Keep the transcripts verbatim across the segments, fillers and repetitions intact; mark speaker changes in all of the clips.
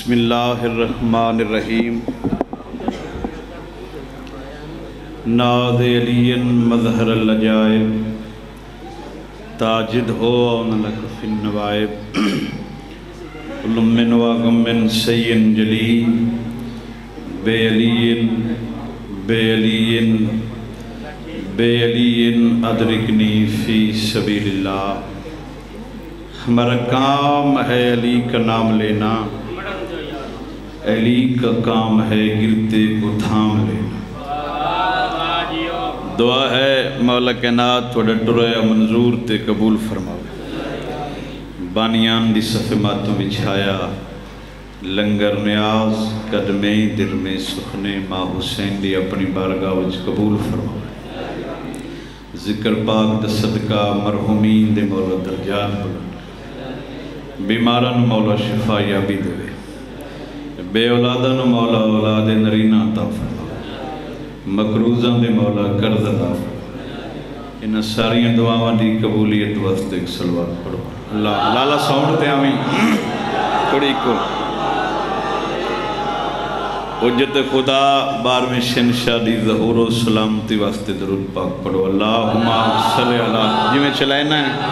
Speaker 1: بسم اللہ الرحمن الرحیم ناد علی مظہر العجائب تاجد ہو نلک فی النوائب کل من واغم من سین جلی بے علی بے علی بے علی ادرکنی فی سبیل اللہ۔ ہمارا کام ہے علی کا نام لینا، علی کا کام ہے گرتے کو تھام لینا۔ دعا ہے مولا کائنات توڑا ٹریا منظور تے قبول فرماوے۔ بانیان دی صفِ ماتوں بچھایا لنگر نیاز قدمیں دل میں سخنے ماں حسین دی اپنی بارگاہ وچ قبول فرماوے۔ ذکر پاک دا صدقہ مرحومین دے مولا درجات بلند، بیماران مولا شفا یابی دے، بے اولادان مولا اولاد نرینہ عطا فرماوے، مقروضان دے مولا قرض عطا فرماوے۔ انہاں ساریاں دعاواں دی قبولیت واسطے ایک صلوات پڑھو۔ اللہ لالا ساؤنڈ تے آمین تھوڑی کو حجت خدا بارہویں شہنشاہ دی ظہور و سلامتی واسطے درود پاک پڑھو۔ اللہم صلی اللہ جی میں چلائنا ہے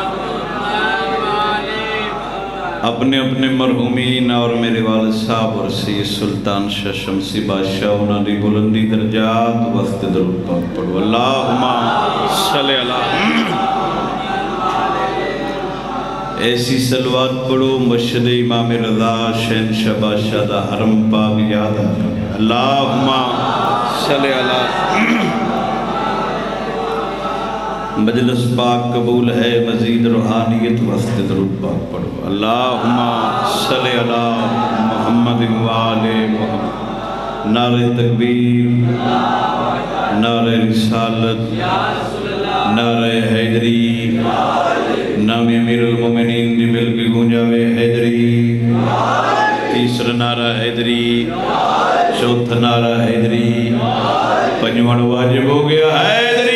Speaker 1: اپنے اپنے مرحومین اور میرے والد صاحب اور سید سلطان شاہ شمسی بادشاہ انہاں دی بلندی درجات واسطے درود پاک پڑھو۔ اللہم صلی اللہ ایسی صلوات پڑھو مسجد امام رضا شہنشاہ بادشاہ دا حرم پاک یاد آتا ہے۔ اللہم صلی اللہ مجلس پاک قبول ہے، مزید روحانیت واسطے درود پاک پڑھو۔ اللہم صلی اللہ محمد وآل محمد۔ نعرہ تکبیر، نعرہ رسالت، نعرہ حیدری، نام امیر المومنین دی مل کے گونجاوے حیدری، تیسرا نعرہ حیدری، چوتھا نعرہ حیدری، پنجواں واجب ہو گیا حیدری۔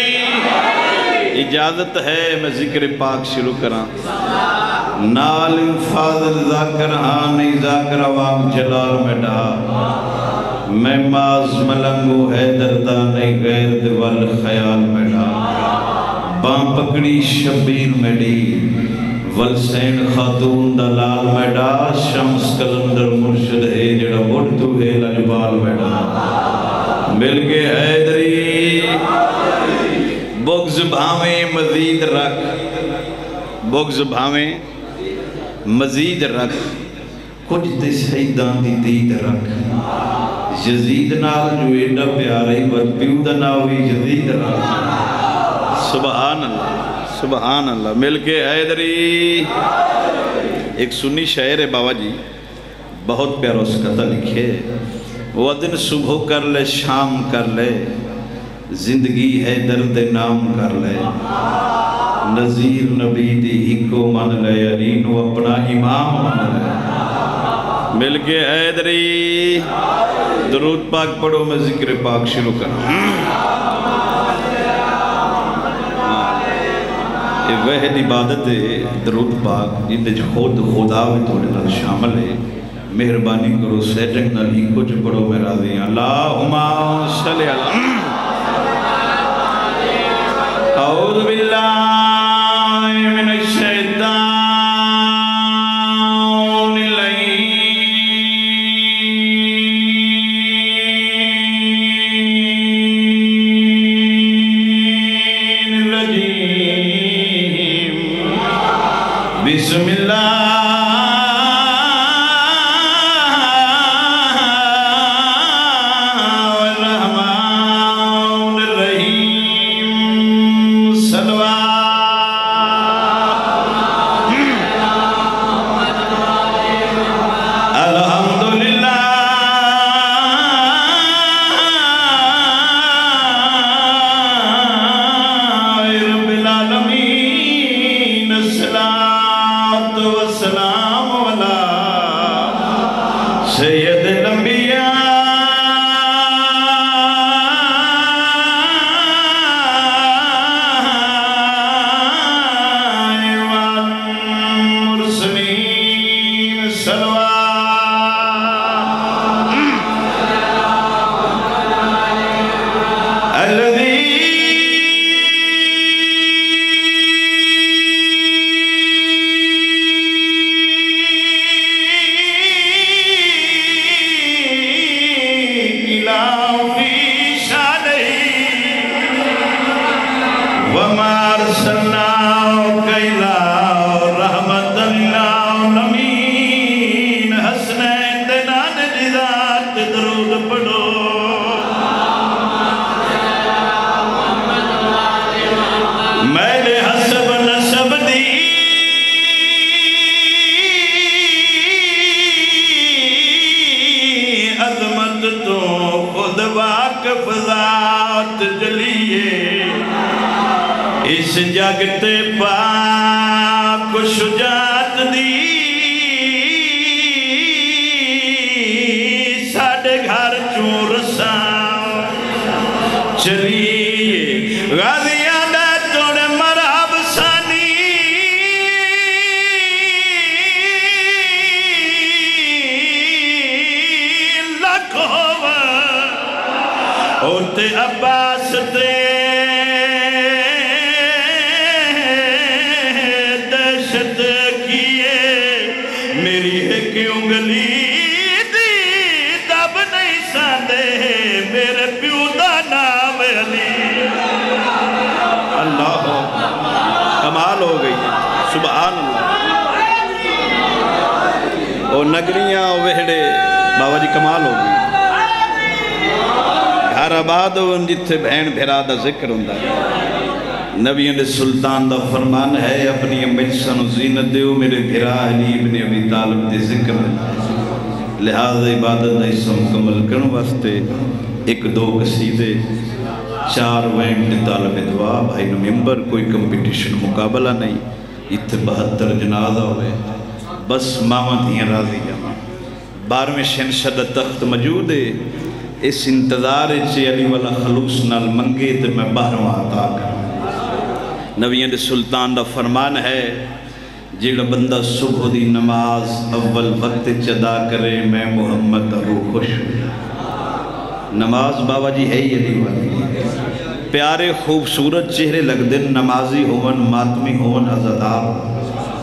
Speaker 1: اجازت ہے میں ذکر پاک شروع کراں۔ نال فاضل ذاکر آنی ذاکر عوام جلال میں ڈا، میں ماز ملنگو حیدر دانی غیر دوال خیال میں ڈا، بام پکڑی شبیر میں ڈی والسین خاتون دلال میں ڈا، شمس کلندر مرشد ہے جڑا بڑھتو ہے لجبال میں ڈا، مل کے حیدری بغض بھاویں مزید رکھ، بغض بھاویں مزید رکھ، کچھ تے شہیدان دی دید رکھ، یزید نال جو ایڈا پیارے بد پیو دا ناوی یزید رکھ۔ سبحان اللہ سبحان اللہ مل کے حیدری۔ ایک سنی شاعر ہے بابا جی، بہت پیارا اس قطع لکھے، وہ دن صبح کر لے شام کر لے، زندگی ہے درد نام کر لے، نظیر نبی دی ہکو من لے، عرینو اپنا امام من لے۔ مل کے حیدری درود پاک پڑھو، میں ذکر پاک شروع کروں۔ یہ وحد عبادت ہے درود پاک جن جو خود خدا بھی توڑے نال شامل ہے، مہربانی کرو سیٹنگ نال ہی کچھ پڑھو میں راضی ہیں۔ اللہم صلی اللہ اعوذ باللہ من الشیطان الرجیم بسم اللہ الرحمن اس جگتے پاک شجاعت دی ساڑھے گھر چون رساں چلیے غازیاں دا توڑے مرحب ثانی لکھ ہوا ہوتے عباس تے کمال ہو گئی سبحان اللہ اور نگریاں وہڑے بابا جی کمال ہو گئی گھر آباد ہون جتھے بہن بھیرا دا ذکر ہوندہ ہے نبی علیہ سلطان دا فرمان ہے اپنی امیسن و زینت دیو میرے بھیرا علی ابن ابی طالب دے ذکر لہذا عبادت دا اس مکمل کرن واسطے ایک دو قصیدے چار وین دے طالب دعا بھائی نمبر کوئی کمپیٹیشن مقابلہ نہیں اتھے بہتر جنازہ ہوئے بس ماما دھیاں راضی جانا بارویں شنشد تخت موجود ہے اس انتظار چے علی والا خلوص نال منگے تے میں باہروں عطا کروں نبی علیہ سلطان دا فرمان ہے جیڑا بندہ صبح دی نماز اول وقت چدا کرے میں محمد روح خوش نماز بابا جی ہے ہی علی والی پیارے خوبصورت چہرے لگ دن نمازی ہون ماتمی ہون عزدار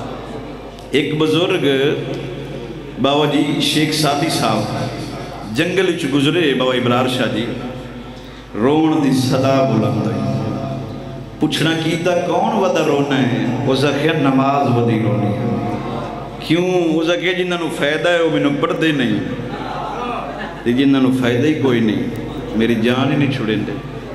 Speaker 1: ایک بزرگ بابا جی شیخ سادی صاحب جنگل چ گزرے بابا ابرار شاہ جی رون دی صدا بلند پوچھنا کیتا کون ودا رونا ہے وہ زخیر نماز ودی رونی ہے کیوں وہ زخیر جنہاں نو فائدہ ہے وہ میں پڑھ دے نہیں تے جنہاں نو فائدہ ہی کوئی نہیں میری جان ہی نہیں چھوڑیں دے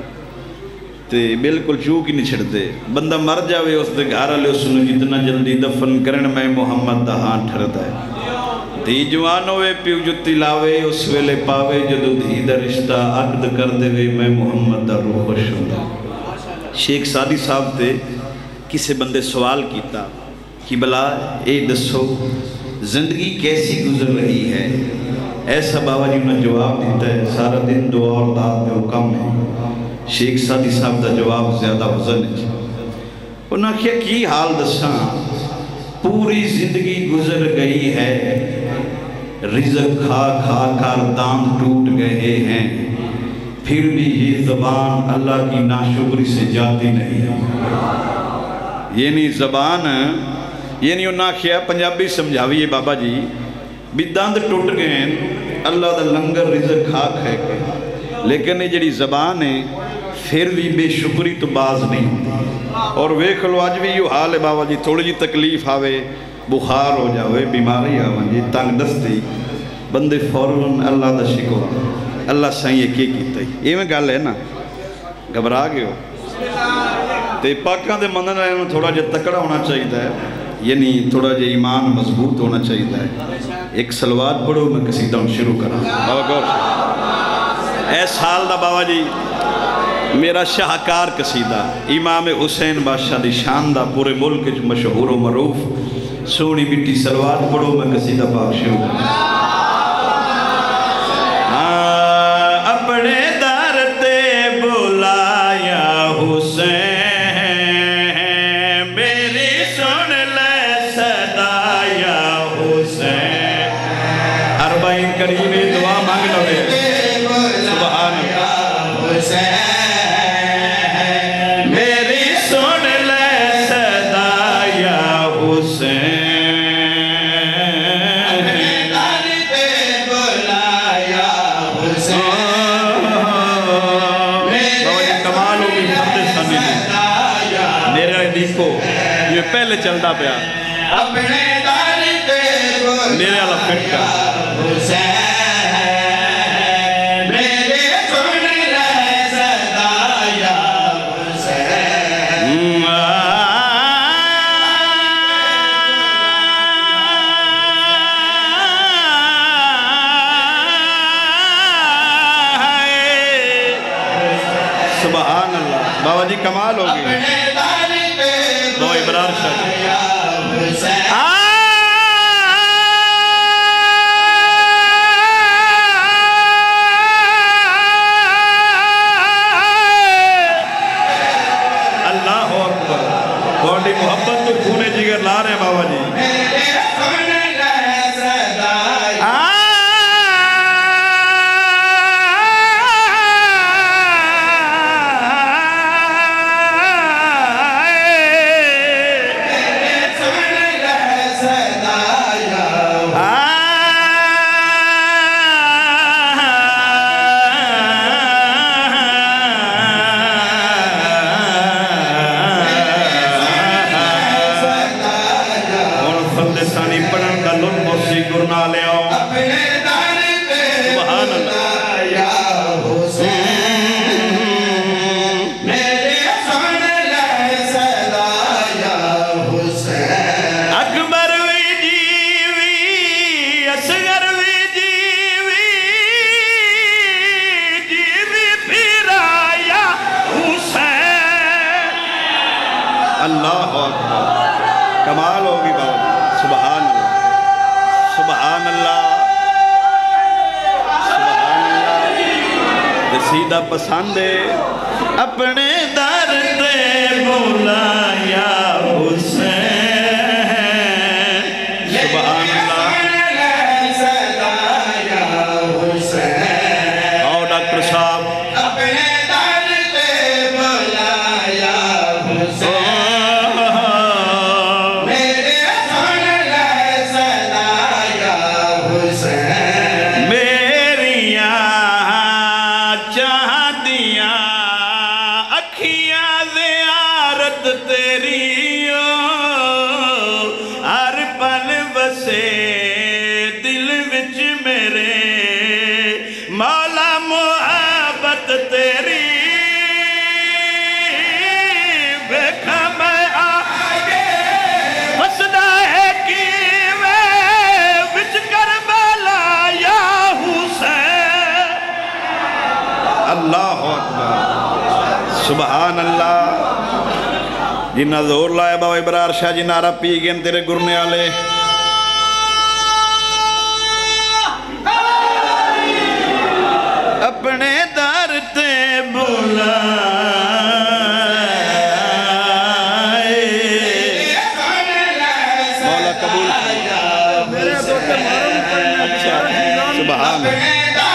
Speaker 1: تے بالکل چوک ہی نہیں چھڑ دے بندہ مر جاوے اس دے گھارا لے اس نے جتنا جلدی دفن کرن میں محمد دا ہاں ٹھرد ہے دھی جوان ہوئے پیو جتی لاوے اس ویلے پاوے جدو دھی دا رشتہ عقد کر دے وے میں محمد دا روح خوش ہوندہ شیخ سادی صاحب تے کسے بندے سوال کیتا کہ بلا اے دسو زندگی کیسی گزر رہی ہے ایسا بابا جی انہیں جواب دیتا ہے سارا دن دعا اور دعا پہ حکم ہے شیخ سادی صاحب دا جواب زیادہ وزن ہے انہوں نے کہا کی حال دساں پوری زندگی گزر گئی ہے رزق کھا کھا کر داند ٹوٹ گئے ہیں پھر بھی یہ زبان اللہ کی ناشکری سے جاتی نہیں یعنی زبان یعنی انہوں نے کہا پنجابی سمجھاویے بابا جی بھی داند ٹوٹ گئے ہیں اللہ دا لنگر رزق کھا کھائے گئے لیکن یہ جڑی زبان ہے پھر بھی بے شکری تو باز نہیں ہوتی اور ویکھ لو آج بھی یہ حال ہے بابا جی تھوڑی جی تکلیف آوے بخار ہو جاوے بیماری آوے جی تنگ دستی بندے فوراً اللہ دا شکو اللہ سائیں یہ کی کیتا ہے یہ میں گل ہے نا گھبرا گئے ہو تے پاکاں دے مندن رہے ہیں تھوڑا جا تکڑا ہونا چاہیے ہے یعنی تھوڑا جا ایمان مضبوط ہونا چاہیے ہے ایک سلوات پڑھو میں قصیدہ ہوں شروع کرا بابا گور اے سال دا بابا جی میرا شاہکار قصیدہ امام حسین بادشاہ دی شان دا پورے ملک جو مشہور و معروف سونی بیٹی سلوات پڑھو میں قصیدہ پاک شروع کرا اپنے در تے بلایا حسین میری سن لے صدا یا حسین اربعین کریمی دعا مانگ لو دے سبحان اللہ حسین میری سن لے صدا یا حسین در تے بلایا حسین سکھو یہ پہلے چلتا پیا
Speaker 2: اپنے در تے بولا
Speaker 1: میرے والا فٹ کا
Speaker 2: حسین میرے سن لے صدا یا حسین
Speaker 1: سبحان اللہ بابا جی کمال ہوگی
Speaker 2: اپنے در تے
Speaker 1: دو ابرار شاہ
Speaker 2: یا حسین
Speaker 1: اللہ اکبر بہت محبت تو خونے جگر لا رہے ہیں بابا جی
Speaker 2: میرے سن لے صدا یا
Speaker 1: اللہ اکبر کمال ہوگی بابا سبحان اللہ سبحان اللہ سبحان اللہ رسیدہ پسند ہے اپنے در تے بولا یا حسین سبحان اللہ آؤ ڈاکٹر صاحب
Speaker 2: اپنے در تے بولا یا حسین
Speaker 1: اللہ اکبر سبحان اللہ جنہ زور لائے بابا ابرار شاہ جی نعرہ پی گئے تیرے گرنے آلے اپنے در تے بولا مولا قبول اچھا سبحان اللہ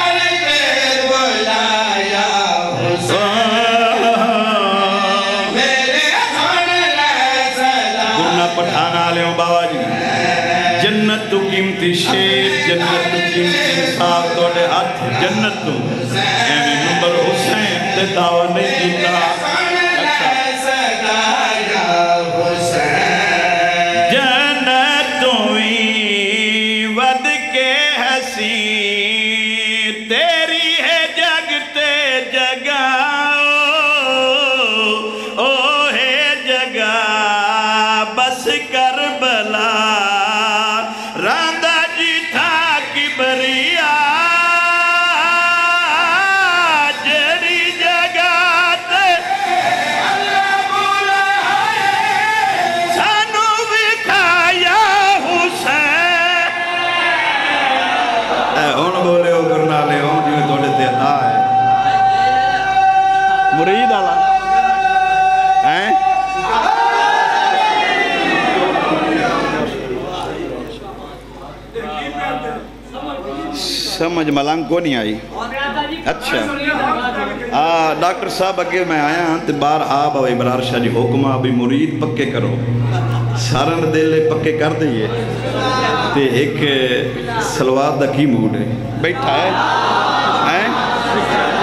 Speaker 1: پٹھانا لے ہوں بابا جی جنت تو قیمتی شیر جنت تو قیمتی انصاف توڑے ہاتھ جنت تو ایمی نمبر حسین تے دعویٰ نہیں کیتا جنت تو ہی ود کے حسین تیری ہے جگ تے جگہ او ہے جگہ بس کربلا راندہ جی تھا کبریا جڑی جگہ تے اللہ مولا سانو بکھایا حسین اے ہون بولے ہو کرنا لے ہوں جو توڑے تے عطا ہے مرید آلا ہیں سمجھ ملنگ کو نہیں آئی اچھا ڈاکٹر صاحب اگے میں آیا ہاں تے بار آب و ابرار شاہ جی حکمہ بھی مرید پکے کرو سارن دلے پکے کر دئیے تے ایک سلوات دا کی موڈ ہے بیٹھا ہے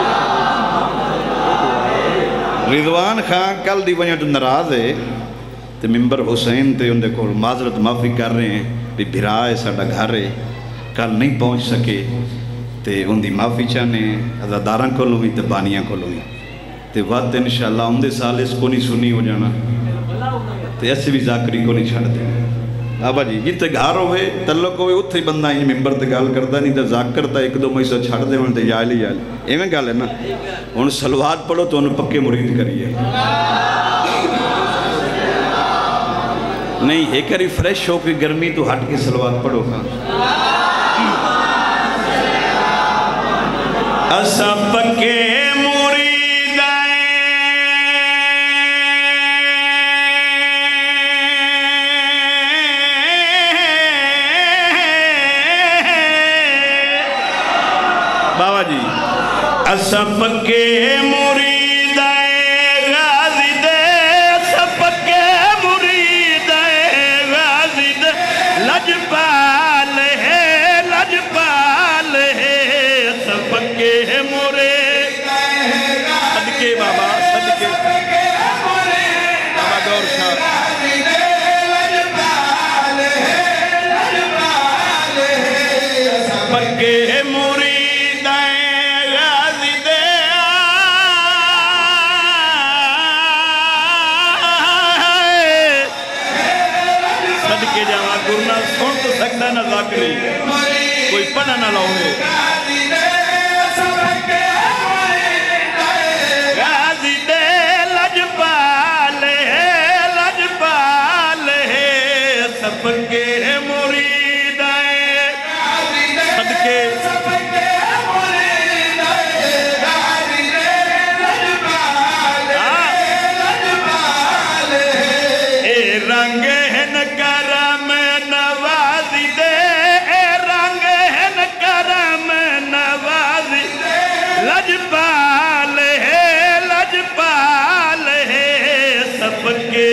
Speaker 1: رضوان خان کل دی ونیا جو نراز ہے تے ممبر حسین تے اندے کو معذرت معافی کر رہے ہیں بھی بھرا ہے ساڈا گھر ہے کل نہیں پہنچ سکے تے ان دی معافی چاہنے عزاداراں کو لوئی تے بانیاں کو لوئی تے وقت انشاءاللہ اندے سال اس کو نہیں سنی ہو جانا تے ایسے بھی ذاکری کو نہیں چھڑ دیں بابا جی جتے گھر ہوئے تعلق ہوئے اتھے بندہ ہی ممبر تے گال کرتا نہیں تے ذاکر تا ایک دو مہیسہ چھڑ دے تے یا علی یا علی ایویں گال ہے نا ان سلوات پڑھو تو انہوں پکے مرید کریے نہیں ایک کری فریش ہو کے گرمی تو ہٹ کے سلوات پڑھو گا اسا پکے مرید بابا جی اسا پکے مرید غازی دے اسا پکے مرید غازی دے لجپال ہے لجپال ہے اسا پکے مرید صدقے بابا صدقے بابا گور شاہ پکے مرید گرنا سن تو سکتا نہ ذاکری کوئی پڑھا نہ لاؤں غازی دے لجپال ہے لجپال ہے سب کے مرید ہے صدقے اے رنگ لجپال ہے لجپال ہے سب کے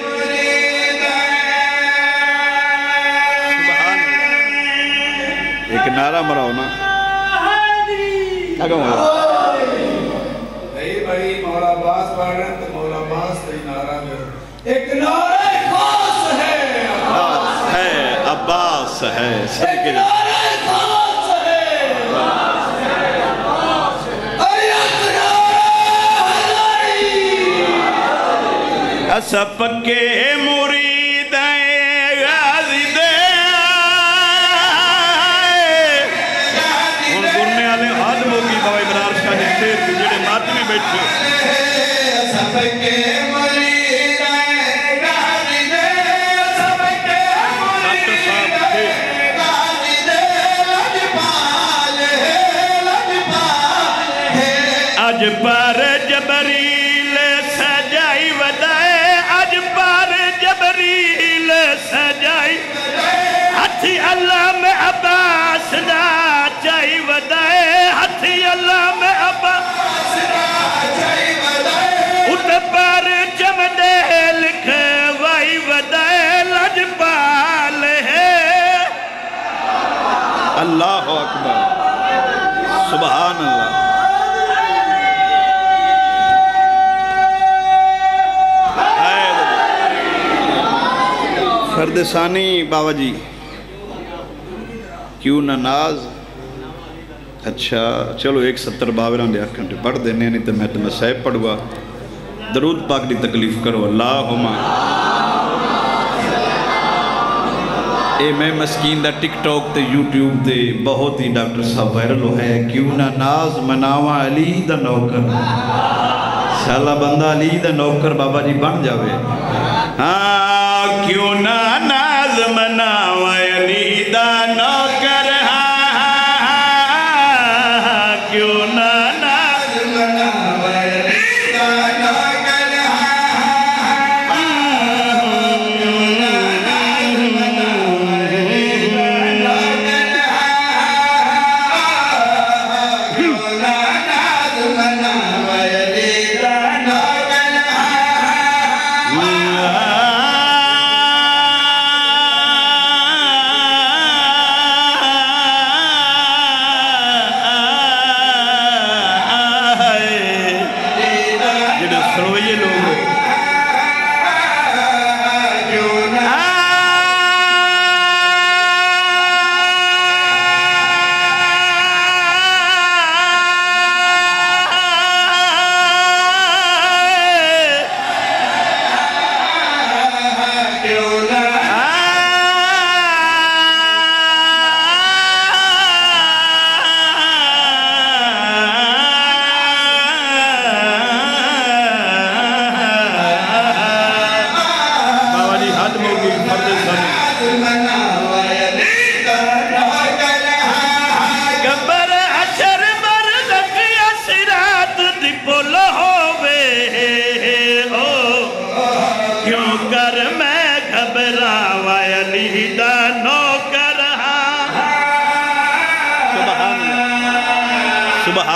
Speaker 1: سبحان اللہ ایک نعرہ مراؤ نا اگہ مولا نہیں بھائی مولا باس پڑھ رہے ہیں تو مولا باس تے نعرہ دے ایک نعرہ خاص ہے ہے عباس ہے صدقے جا اسا پکے مرید غازی دے ہن گرنے والے حد موگی بابا ابرار شاہ نے شیر کی جڑے مات میں بیٹھے اسا پکے مرید غازی دے اسا پکے مرید غازی دے لجپال ہے لجپال ہے اج پر جبریل سجائی ودائے جبریل سجائی ہتھی اللہ میں عباس دا چاہی ودائے ہتھی اللہ میں عباس دا چاہی ودائے ات پر جمدے لکھے وائی ودائے لجپال ہے اللہ اکبر سبحان اللہ فرد ثانی بابا جی کیوں نہ ناز اچھا چلو ایک ستر باوران دے اکھنٹے پڑھ دینے نہیں تو میں تو مسائب پڑھوا درود پاک دی تکلیف کرو اللہم اے میں مسکین دا ٹک ٹاک تے یوٹیوب تے بہت ہی ڈاکٹر صاحب وائرل ہے کیوں نہ ناز مناوا علی دا نوکر شاءاللہ بندہ علی دا نوکر بابا جی بن جاوے ہاں کیوں نہ ناز مناوا علی دا نوکر کیوں نہ ناز مناوا علی دا نوکر کیوں نہ ناز مناوا علی دا نوکر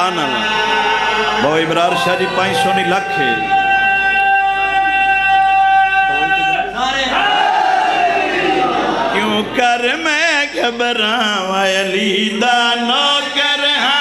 Speaker 1: سبحان اللہ بہو ابرار شاہ جی پانچ سو نہیں لکھے کیوں کر میں گھبراں علی دا نوکر ہاں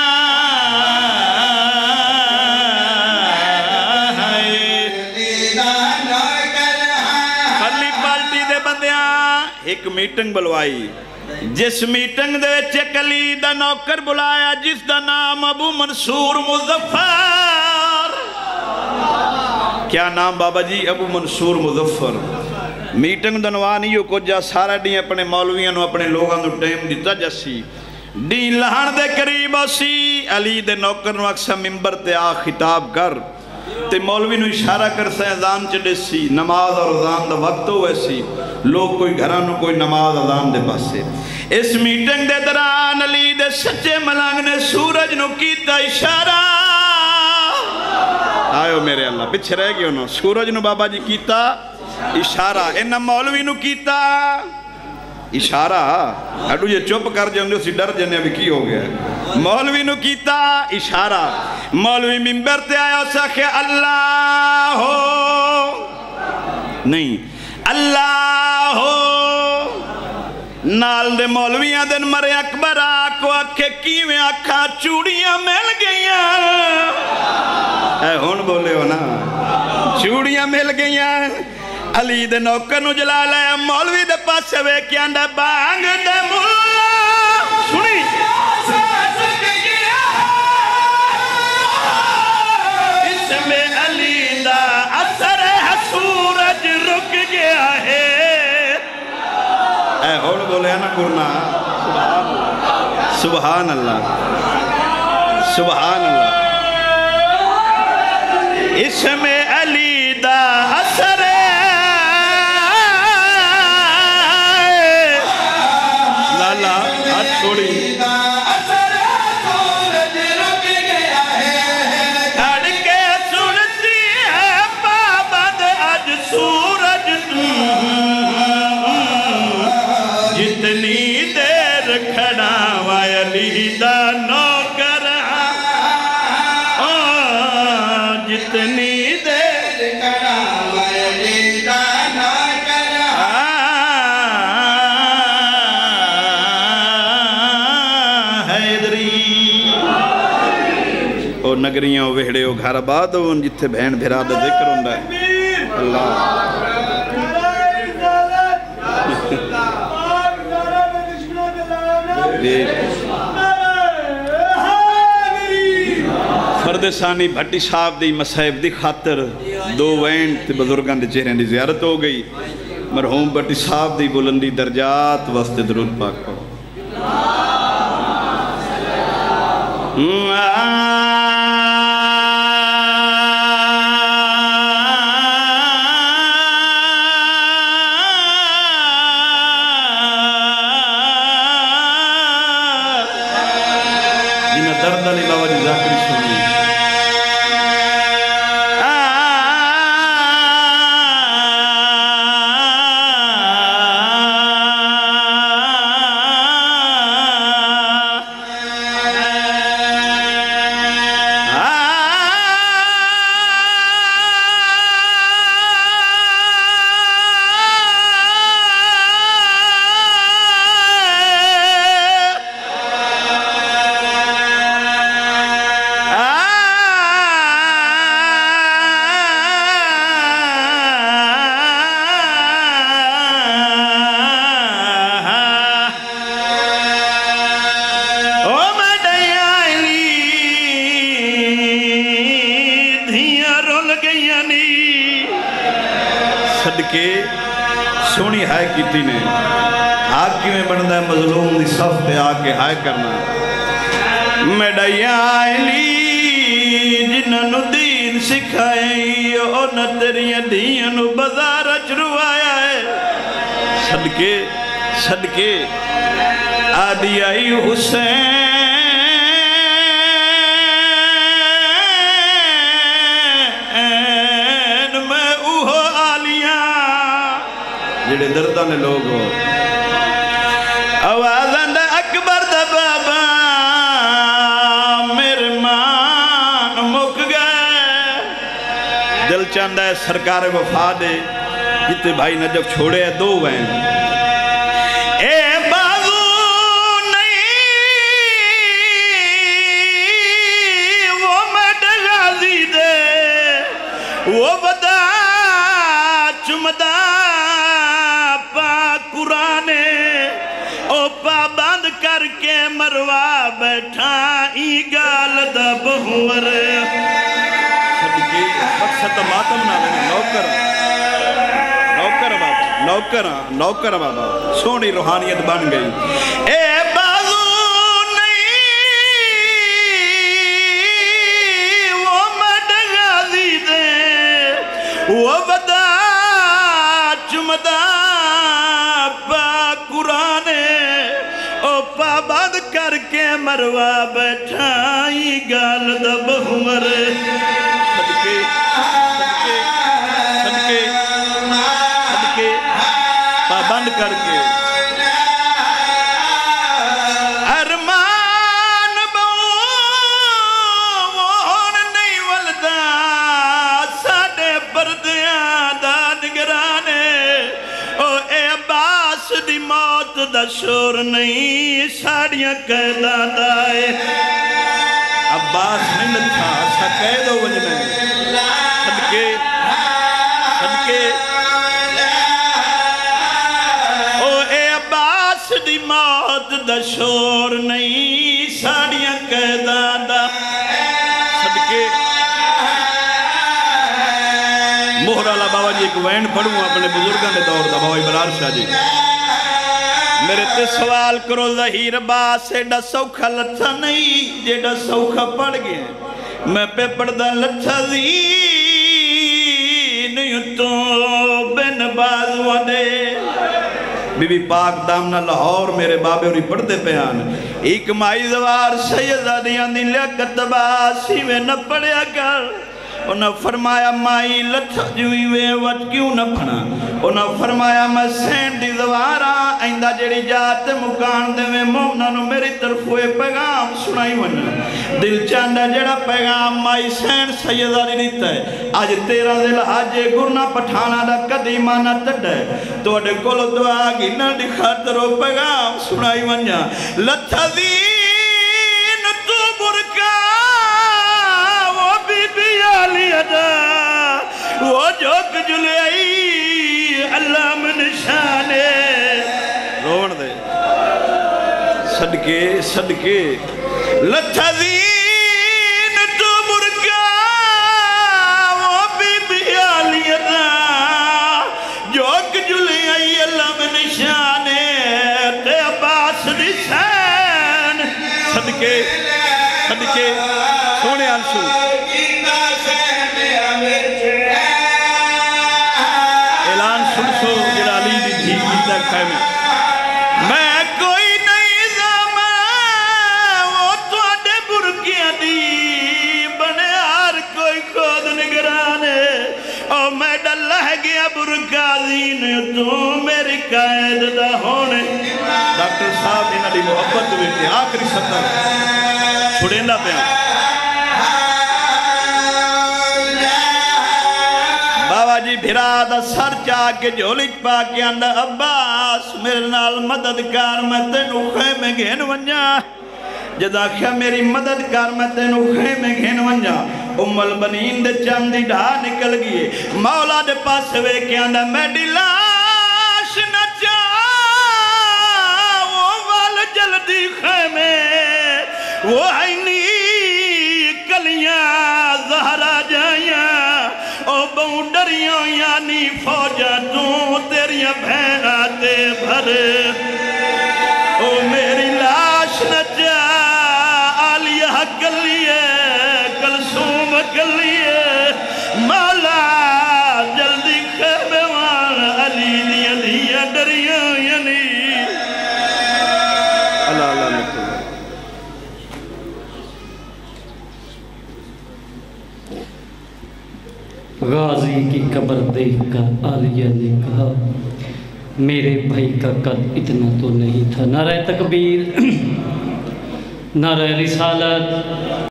Speaker 1: خلی پالٹی دے بندیاں ایک میٹنگ بلوائی جس میٹنگ دے وچ علی دا نوکر بلایا جس دا نام ابو منصور مظفر کیا نام بابا جی ابو منصور مظفر میٹنگ دنوانی یو کو جا سارا ڈی اپنے مولویاں نو اپنے لوگاں نو ٹیم دیتا جاسی ڈی لہن دے قریب اسی علی دے نوکر نو اکسا ممبر تے آ خطاب کر تے مولوی نو اشارہ کر سے اذان چڑے سی نماز اور اذان دا وقت ہوئے سی لوگ کوئی گھرانو کوئی نماز اذان دے پاسے اس میٹنگ دے دران علی دے سچے ملانگ نے سورج نو کیتا اشارہ آئیو میرے اللہ پچھ رہ گئے انہوں سورج نو بابا جی کیتا اشارہ انہا مولوی نو کیتا اشارہ ہڈو یہ چپ کر جاؤں اسی ڈر جانے ابھی کی ہو گیا مولوی نو کیتا اشارہ مولوی ممبر تے آیا ساکھے اللہ ہو نہیں اللہ ہو نال دے مولویاں دن مرے اکبر آکو اکھے کیویں اکھا چوڑیاں مل گئیاں اے ہون بولے ہو نا چوڑیاں مل گئیاں علی دے نوکر نو جلا لیا مولوی دے پاس وے کیا اندہ بانگ دے مولا سنی اس میں علی دا اثر ہے سورج رک گیا ہے اے ہون بولے نا کرنا سبحان اللہ سبحان اللہ اس میں علی دا اثر ہے لالا ہاتھ چھوڑی کھڑ کے سنتی ہے پابند آج سورج جتنی دیر کھڑا علی دا نوکر جتنی دیر کھڑا علی دا نوکر حیدری او نگریاں او وہڑے او گھر آباد ہو جتھے بہن بھرا دا ذکر ہوندہ ہے اللہ فرد ثانی بھٹی صاحب دی مسائب دی خاطر دو وین تے بزرگان دے چہریں دی زیارت ہو گئی مرحوم بھٹی صاحب دی بلندی درجات واسطے درود پاک کرو جنہ درد علی بابا جی ذاکری سنی صدقے سونی ہائے کیتی نے حاکی میں بندہ ہے مظلوم دی صف پہ آکے ہائے کرنا میڈائیاں آئلی جنہاں نو دین سکھائیں او نہ تیریاں دیاں نو بازار چروایا ہے صدقے صدقے آدھی آئی حسین جڑے دردہ نے لوگ ہو آوازن دا اکبر دا بابا میرے دل چاندہ ہے سرکار وفا دے جتے بھائی نجف چھوڑے ہیں دو وین اے بازو نہیں وہ مڈ غازی دے وہ بدا چمدہ پا قرآن او پا بند کر کے مروا بیٹھا ای گال دا بہور صدقی مقصد ماتم نہ لینا نوکر نوکر بابا نوکر نوکر بابا سونی روحانیت بن گئی اے بازو نہیں وہ مڈ غازی دے وہ بدا چمدہ پا قرآن او پا بند کر کے مروا بیٹھائی گال دا بہمر صدقے صدقے صدقے صدقے پا بند کر کے ارمان بہو وہن نہیں ولدہ ساڑے پردیاں دا نگرانے او اے عباس دی موت دا شور نہیں ساڑیاں قیدہ دائے عباس نہیں لکھا سا قیدہ وجنے صدقے صدقے او اے عباس دی موت دا شور نہیں ساڑیاں قیدہ دا صدقے مہر اللہ بابا جی ایک وین پڑھوں اپنے بزرگاں نے دور دا بابا برار شاہ جی میرے تے سوال کرو ظہیر باس ایڈا سوکھا لتھا نہیں جیڈا سوکھا پڑ گئے میں پہ پڑھدا لتھا دی نہیں تو بن بازو دے بی بی پاک دامنا لاہور میرے بابے اور ہی پڑھتے پیان ایک مائی دوار سیدہ دیاں دی لیاقت باسی میں نہ پڑھیا کر انہاں فرمایا مائی لتھا جوئی وے وٹ کیوں نہ پڑھا انہاں فرمایا میں سین دی دوارا آئندہ جڑی جات مکان دے میں مومنہ نو میری طرف ہوئے پیغام سنائی ونا دل چاندہ جڑا پیغام مائی سین سیدہ دی دیتا ہے آج تیرا دل آجے گرنا پٹھانا دا قدیمانہ تڑ ہے تو اڈے کولو دعا گی نہ دی خاطرو پیغام سنائی ونا لتھا دین تو برکا وہ بی بی آلی ادا وہ جوک جلے آئی اللہ من شانے روڑ دے صدقے صدقے لتھا دین تو برکا وہ بی بی آلی ادا جوک جلے آئی اللہ من شانے تے عباس دی سین صدقے صدقے سونے آنسو اعلان سن سو جڑا علی دی دھی کیتا خیمے میں کوئی نہیں زمان وہ تو اڈے برکیاں دی بنے ہر کوئی خود نگرانے اور میں ڈلہ گیا برکا دین تو میری قائد دا ہونے ڈاکٹر صاحب انہا دی محبت ہوئے آخری ستر چھوڑیں نہ پیان بابا جی بھرا دا سر چاہ کے جھولک پا کے اندہ عباس میرے نال مددگار میں تینو خیمے گھن ونجا جدا کیا میری مددگار میں تینو خیمے گھن ونجا ام البنین دے چاندی ڈھا نکل گئے مولا دے پاس وے کے اندہ میڈی لاش نہ چاہ وہ وال جلدی خیمے وہ آئینی کلیاں زہرہ جائیاں او بہو ڈریوں یعنی فوجہ تو تیریاں بھینا تے بھرے او میری لاش نہ جا آلیہ کلیے کلسوم کلیے مولا جلدی خیمے وان علی دیا دیا ڈریوں یعنی اللہ اللہ لکھو
Speaker 3: غازی کی قبر دیکھ کر عالیہ نے کہا میرے بھائی کا قد اتنا تو نہیں تھا نعرہ تکبیر نعرہ رسالت